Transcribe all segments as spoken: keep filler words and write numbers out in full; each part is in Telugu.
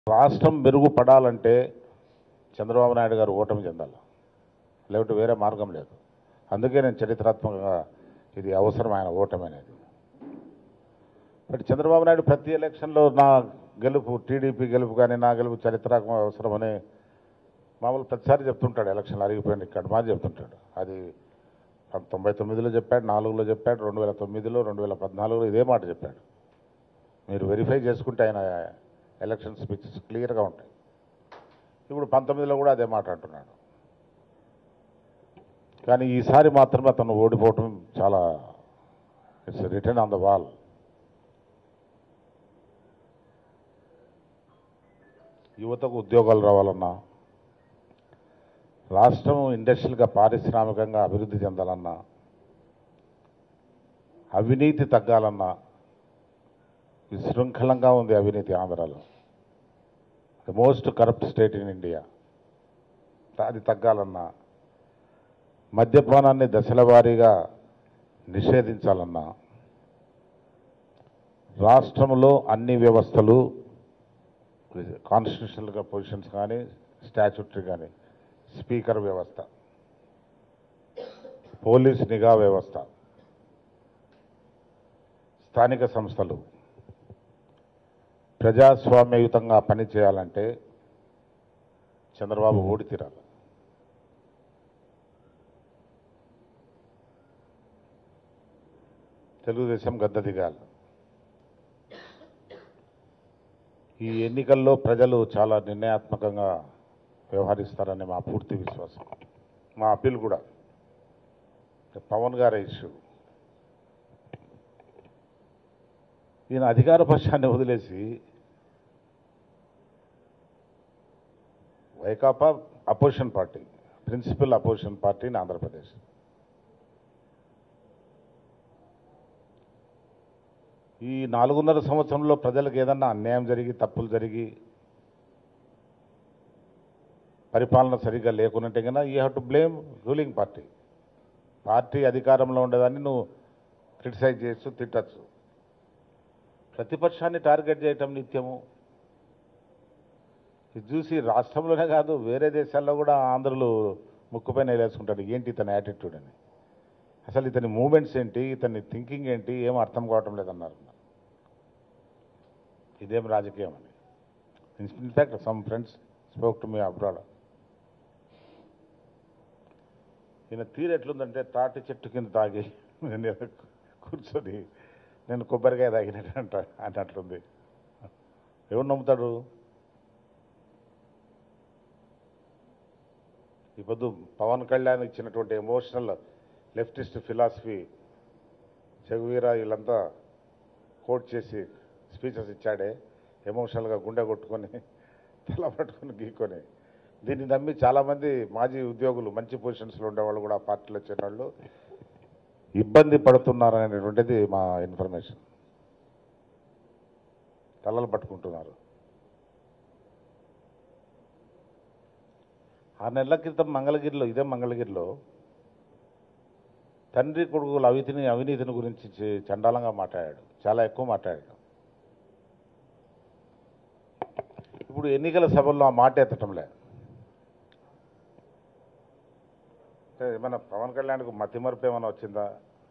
రాష్ట్రం మెరుగుపడాలంటే చంద్రబాబు నాయుడు గారు ఓటమి చెందాలి, లేకపోతే వేరే మార్గం లేదు. అందుకే నేను చరిత్రాత్మకంగా ఇది అవసరం ఆయన ఓటమి అనేది. బట్ చంద్రబాబు నాయుడు ప్రతి ఎలక్షన్లో నా గెలుపు, టీడీపీ గెలుపు కానీ నా గెలుపు చరిత్రాత్మక అవసరమని మామూలు ప్రతిసారి చెప్తుంటాడు. ఎలక్షన్లు అరిగిపోయింది ఇక్కడ మాది చెప్తుంటాడు. అది తొంభై తొమ్మిదిలో చెప్పాడు, నాలుగులో చెప్పాడు, రెండు వేల తొమ్మిదిలో రెండు వేల పద్నాలుగులో ఇదే మాట చెప్పాడు. మీరు వెరిఫై చేసుకుంటే ఆయన ఎలక్షన్ స్పీచెస్ క్లియర్గా ఉంటాయి. ఇప్పుడు పంతొమ్మిదిలో కూడా అదే మాట అంటున్నాడు. కానీ ఈసారి మాత్రమే అతను ఓడిపోవటం చాలా it's written on the wall. యువతకు ఉద్యోగాలు రావాలన్నా, రాష్ట్రం ఇండస్ట్రియల్గా పారిశ్రామికంగా అభివృద్ధి చెందాలన్నా, అవినీతి తగ్గాలన్నా, విశృంఖలంగా ఉంది అవినీతి ఆంధ్రాలో, the most corrupt state in India. అది తగ్గాలన్నా, మద్యపానాన్ని దశల వారీగా నిషేధించాలన్నా, రాష్ట్రంలో అన్ని వ్యవస్థలు కాన్స్టిట్యూషనల్గా పొజిషన్స్ కానీ స్టాచ్యూటరీ కానీ, స్పీకర్ వ్యవస్థ, పోలీస్ నిఘా వ్యవస్థ, స్థానిక సంస్థలు ప్రజాస్వామ్యయుతంగా పనిచేయాలంటే చంద్రబాబు ఓడి తీరాలి. తెలుగుదేశం గద్దె దిగాలి. ఈ ఎన్నికల్లో ప్రజలు చాలా నిర్ణయాత్మకంగా వ్యవహరిస్తారని మా పూర్తి విశ్వాసం, మా అప్పీల్ కూడా. పవన్ గారి ఇష్యూ, ఈయన అధికార పక్షాన్ని వదిలేసి Vaikapa opposition party, principal opposition party in Andhra Pradesh. ఈ నాలుగున్నర సంవత్సరంలో ప్రజలకు ఏదన్నా అన్యాయం జరిగి, తప్పులు జరిగి, పరిపాలన సరిగ్గా లేకున్నట్టే కన్నా you have to blame ruling party. Party అధికారంలో ఉండేదాన్ని నువ్వు క్రిటిసైజ్ చేయొచ్చు, తిట్టచ్చు. ప్రతిపక్షాన్ని టార్గెట్ చేయటం నిత్యము ఇది చూసి రాష్ట్రంలోనే కాదు వేరే దేశాల్లో కూడా ఆంధ్రులు ముక్కుపైన వేలేసుకుంటాడు. ఏంటి ఇతని యాటిట్యూడ్ అని, అసలు ఇతని మూమెంట్స్ ఏంటి, ఇతని థింకింగ్ ఏంటి, ఏం అర్థం కావటం లేదన్నారు. ఇదేం రాజకీయం అని. In fact some friends spoke to me abroad. ఈయన తీరు ఎట్లుందంటే తాటి చెట్టు కింద తాగి నేను కూర్చొని నేను కొబ్బరికాయ తాగినట్టు అంట అన్నట్లుంది. ఎవరు నమ్ముతాడు? ఈ పొద్దు పవన్ కళ్యాణ్ ఇచ్చినటువంటి ఎమోషనల్ లెఫ్టిస్ట్ ఫిలాసఫీ చెగువీరా వీళ్ళంతా కోట్ చేసి స్పీచెస్ ఇచ్చాడే, ఎమోషనల్గా గుండె కొట్టుకొని తల పట్టుకొని గీక్కొని, దీన్ని నమ్మి చాలామంది మాజీ ఉద్యోగులు మంచి పొజిషన్స్లో ఉండేవాళ్ళు కూడా పార్టీలో వచ్చిన వాళ్ళు ఇబ్బంది పడుతున్నారనేటువంటిది మా ఇన్ఫర్మేషన్. తలలు పట్టుకుంటున్నారు. ఆరు నెలల క్రితం మంగళగిరిలో, ఇదే మంగళగిరిలో తండ్రి కొడుకుల అవితిని అవినీతిని గురించి చండాలంగా మాట్లాడాడు, చాలా ఎక్కువ మాట్లాడాడు. ఇప్పుడు ఎన్నికల సభల్లో ఆ మాట ఎత్తటంలే. ఏమైనా పవన్ కళ్యాణ్కు మతిమరుపు ఏమైనా వచ్చిందా?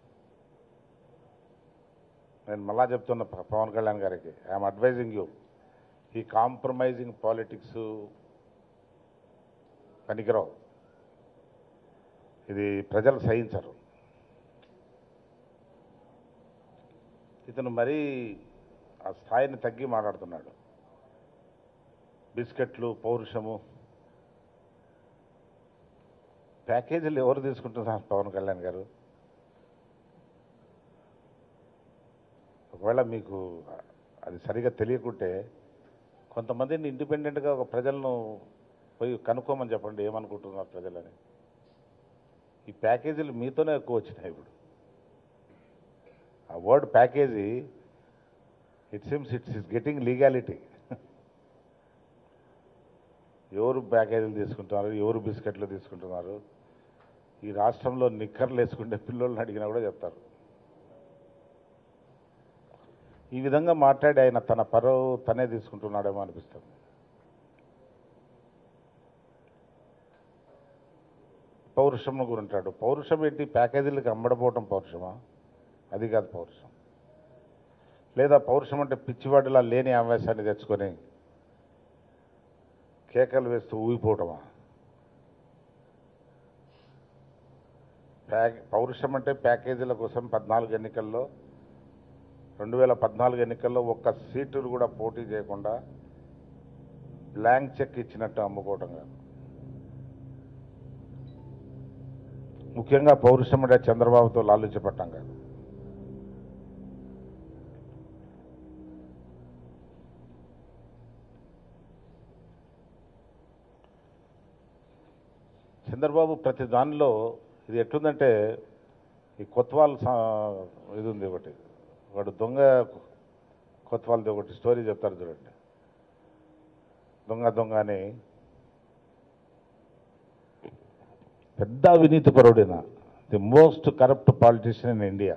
నేను మళ్ళా చెప్తున్న పవన్ కళ్యాణ్ గారికి, ఐఎమ్ అడ్వైజింగ్ యూ, ఈ కాంప్రమైజింగ్ పాలిటిక్స్ పనికిరావు. ఇది ప్రజలు సహించరు. ఇతను మరీ ఆ స్థాయిని తగ్గి మాట్లాడుతున్నాడు. బిస్కెట్లు, పౌరుషము, ప్యాకేజీలు ఎవరు తీసుకుంటున్నారు? పవన్ కళ్యాణ్ గారు. ఒకవేళ మీకు అది సరిగా తెలియకుంటే కొంతమందిని ఇండిపెండెంట్గా ఒక ప్రజలను పోయి కనుక్కోమని చెప్పండి, ఏమనుకుంటున్నారు ప్రజలని. ఈ ప్యాకేజీలు మీతోనే ఎక్కువ వచ్చినాయి. ఇప్పుడు ఆ word package, it seems it's is getting legality. ఎవరు ప్యాకేజీలు తీసుకుంటున్నారు, ఎవరు బిస్కెట్లు తీసుకుంటున్నారు, ఈ రాష్ట్రంలో నిక్కర్లు వేసుకుంటే పిల్లల్ని అడిగినా కూడా చెప్తారు. ఈ విధంగా మాట్లాడి ఆయన తన పరువు తనే తీసుకుంటున్నాడేమో అనిపిస్తుంది. పౌరుషం గురింటాడు. పౌరుషం ఏంటి? ప్యాకేజీలకు అమ్మడపోవటం పౌరుషమా? అది కాదు పౌరుషం. లేదా పౌరుషం అంటే పిచ్చివాడిలా లేని ఆవేశాన్ని తెచ్చుకొని కేకలు వేస్తూ ఊగిపోవటమా? ప్యాక్ పౌరుషం అంటే ప్యాకేజీల కోసం పద్నాలుగు ఎన్నికల్లో రెండు వేల పద్నాలుగు ఎన్నికల్లో ఒక్క సీటులు కూడా పోటీ చేయకుండా బ్లాంక్ చెక్ ఇచ్చినట్టు అమ్ముకోవటం కాదు. ముఖ్యంగా పౌరుషం అంటే చంద్రబాబుతో లాలుచపట్టం కాదు. చంద్రబాబు ప్రతి దానిలో ఇది ఎట్లుందంటే ఈ కొత్వాల్ ఇది ఉంది ఒకటి, వాడు దొంగ కొత్వాల్ది ఒకటి స్టోరీ చెప్తారు చూడండి. దొంగ దొంగ అని పెద్ద అవినీతి పరుడిన the most corrupt politician in India.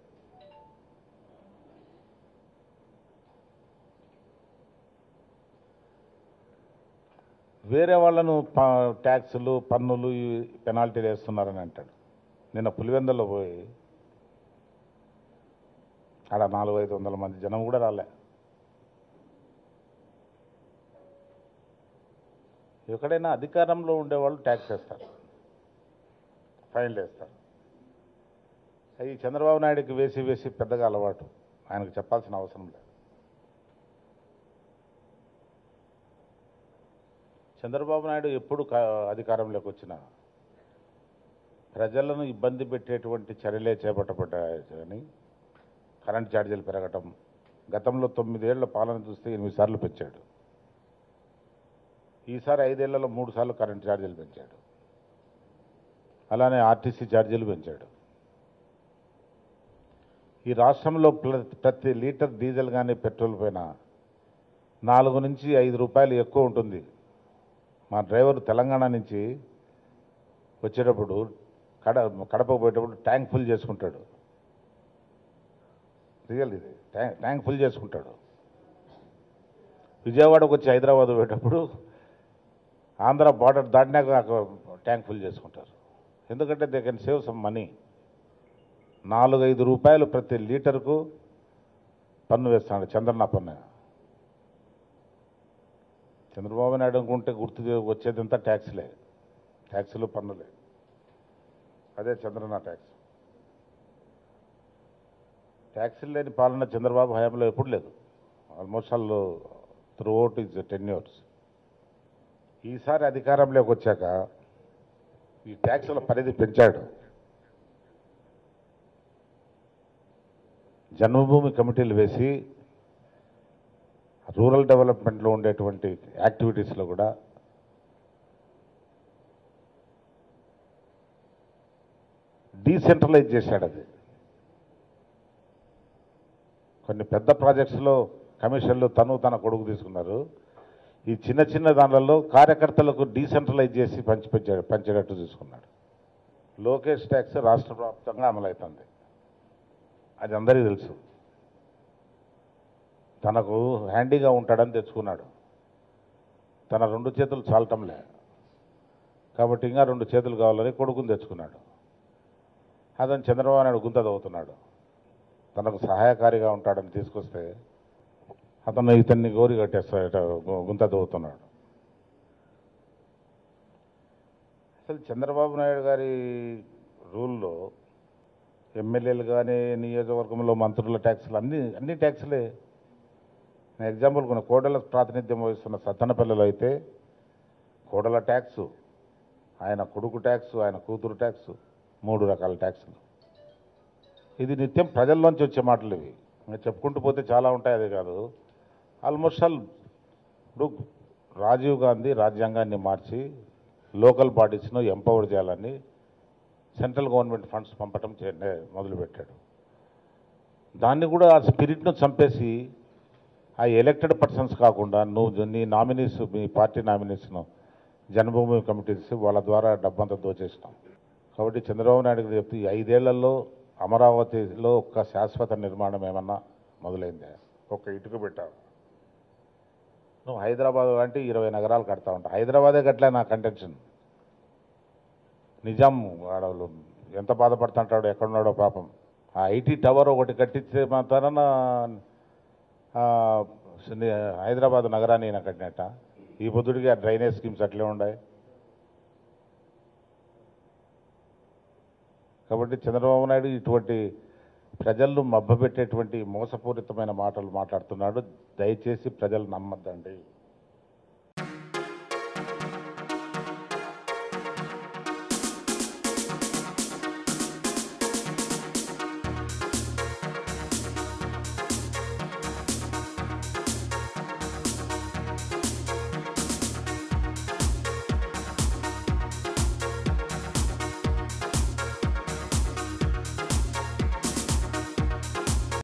వేరే వాళ్ళను ట్యాక్సులు పన్నులు పెనాల్టీలు వేస్తున్నారని అంటాడు. నిన్న పులివెందుల్లో పోయి ఆడ నాలుగు ఐదు వందల మంది జనం కూడా రాలే. ఎక్కడైనా అధికారంలో ఉండేవాళ్ళు ట్యాక్స్ వేస్తారు, ఫైన్లు వేస్తారు. అవి చంద్రబాబు నాయుడుకి వేసి వేసి పెద్దగా అలవాటు, ఆయనకు చెప్పాల్సిన అవసరం లేదు. చంద్రబాబు నాయుడు ఎప్పుడు అధికారంలోకి వచ్చినా ప్రజలను ఇబ్బంది పెట్టేటువంటి చర్యలే చేపట్టబడ్డాయని కరెంట్ ఛార్జీలు పెరగటం, గతంలో తొమ్మిదేళ్ల పాలన చూస్తే ఎనిమిది సార్లు పెంచాడు. ఈసారి ఐదేళ్లలో మూడు సార్లు కరెంట్ ఛార్జీలు పెంచాడు. అలానే ఆర్టీసీ ఛార్జీలు పెంచాడు. ఈ రాష్ట్రంలో ప్రతి లీటర్ డీజిల్ కానీ పెట్రోల్ పైన నాలుగు నుంచి ఐదు రూపాయలు ఎక్కువ ఉంటుంది. మా డ్రైవర్ తెలంగాణ నుంచి వచ్చేటప్పుడు కడ కడప పోయేటప్పుడు ట్యాంక్ ఫుల్ చేసుకుంటాడు. రియల్ ఇది, ట్యాంక్ ట్యాంక్ ఫుల్ చేసుకుంటాడు. విజయవాడకు వచ్చి హైదరాబాద్ పోయేటప్పుడు ఆంధ్ర బార్డర్ దాటినాక ట్యాంక్ ఫుల్ చేసుకుంటారు. ఎందుకంటే they can save some money. నాలుగు ఐదు రూపాయలు ప్రతి లీటర్కు పన్ను వేస్తాడు చంద్రన్న పన్ను. చంద్రబాబు నాయుడు అనుకుంటే గుర్తు వచ్చేదంతా ట్యాక్స్లే, ట్యాక్సులు పన్నులే. అదే చంద్రన్న ట్యాక్స్. ట్యాక్సులు లేని పాలన చంద్రబాబు హయాంలో ఎప్పుడు లేదు. Almost all throughout is ten years. ఈసారి అధికారంలోకి వచ్చాక ఈ ట్యాక్సుల పరిధి పెంచాడు. జన్మభూమి కమిటీలు వేసి రూరల్ డెవలప్మెంట్లో ఉండేటువంటి యాక్టివిటీస్లో కూడా డీసెంట్రలైజ్ చేశాడు. అది కొన్ని పెద్ద ప్రాజెక్ట్స్లో కమిషన్లు తను తన కొడుకు తీసుకున్నారు. ఈ చిన్న చిన్న దానిలలో కార్యకర్తలకు డీసెంట్రలైజ్ చేసి పంచిపెట్టాడు పంచేటట్టు చూసుకున్నాడు. లోకేష్ ట్యాక్స్ రాష్ట్ర వ్యాప్తంగా అమలవుతుంది, అది అందరికీ తెలుసు. తనకు హ్యాండీగా ఉంటాడని తెచ్చుకున్నాడు. తన రెండు చేతులు చాలటంలే కాబట్టి ఇంకా రెండు చేతులు కావాలని కొడుకుని తెచ్చుకున్నాడు. అతను చంద్రబాబు నాయుడు గుంత దవ్వుతున్నాడు. తనకు సహాయకారిగా ఉంటాడని తీసుకొస్తే అతను ఇతన్ని గోరి కట్టేస్తాడు, గుంత దవ్వుతున్నాడు. అసలు చంద్రబాబు నాయుడు గారి రూల్లో ఎమ్మెల్యేలు కానీ నియోజకవర్గంలో మంత్రుల ట్యాక్సులు అన్ని అన్ని ట్యాక్సులే. నేను ఎగ్జాంపుల్ కొన్ని కోడల ప్రాతినిధ్యం వహిస్తున్న సత్తనపల్లిలో అయితే కోడల ట్యాక్సు, ఆయన కొడుకు ట్యాక్సు, ఆయన కూతురు ట్యాక్సు, మూడు రకాల ట్యాక్సులు. ఇది నిత్యం ప్రజల్లోంచి వచ్చే మాటలు ఇవి. ఇంకా చెప్పుకుంటూ పోతే చాలా ఉంటాయి. అదే కాదు, ఆల్మోస్ట్ ఆల్ ఇప్పుడు రాజీవ్ గాంధీ రాజ్యాంగాన్ని మార్చి లోకల్ బాడీస్ను ఎంపవర్ చేయాలని సెంట్రల్ గవర్నమెంట్ ఫండ్స్ పంపటం మొదలుపెట్టాడు. దాన్ని కూడా ఆ స్పిరిట్ను చంపేసి ఆ ఎలక్టెడ్ పర్సన్స్ కాకుండా నువ్వు నీ నామినీస్, మీ పార్టీ నామినీస్ను జన్మభూమి కమిటీస్ వాళ్ళ ద్వారా డబ్బంతా దోచేసినాం. కాబట్టి చంద్రబాబు నాయుడు చెప్తే ఈ ఐదేళ్లలో అమరావతిలో ఒక్క శాశ్వత నిర్మాణం ఏమన్నా మొదలైందే? ఒక్క ఇటుక పెట్టావు. నువ్వు హైదరాబాద్ అంటే ఇరవై నగరాలు కడతా ఉంటావు. హైదరాబాదే కట్టలే నా కంటెన్షన్. నిజాం వాడవాళ్ళు ఎంత బాధపడుతుంటాడో ఎక్కడున్నాడో పాపం. ఆ ఐటీ టవర్ ఒకటి కట్టించే మాత్రాన హైదరాబాద్ నగరాన్ని ఈయన కట్టినట్ట. ఈ బుద్ధుడికి ఆ డ్రైనేజ్ స్కీమ్స్ అట్లే ఉన్నాయి. కాబట్టి చంద్రబాబు నాయుడు ఇటువంటి ప్రజలను మభ్యపెట్టేటువంటి మోసపూరితమైన మాటలు మాట్లాడుతున్నాడు. దయచేసి ప్రజలు నమ్మద్దండి.